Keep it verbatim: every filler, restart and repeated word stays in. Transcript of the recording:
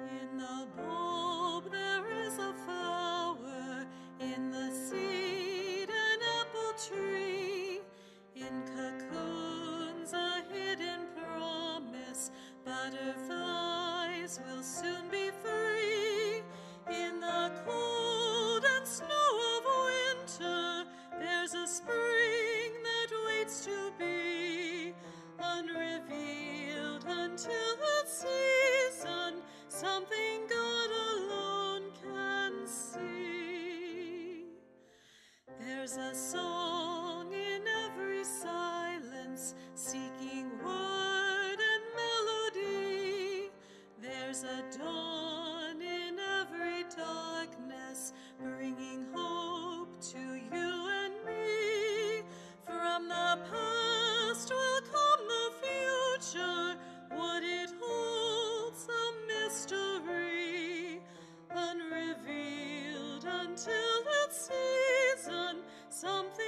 In the bulb there is a flower, in the seed an apple tree, in cocoons a hidden promise, butterflies will soon be free. In the cold and snow of winter there's a spring that waits to be unrevealed until its season, something God alone can see. There's a song in every silence, seeking word and melody. There's a dawn in every darkness, bringing hope to you and me. From the past will come the future, what it holds a mystery, unrevealed until its season, something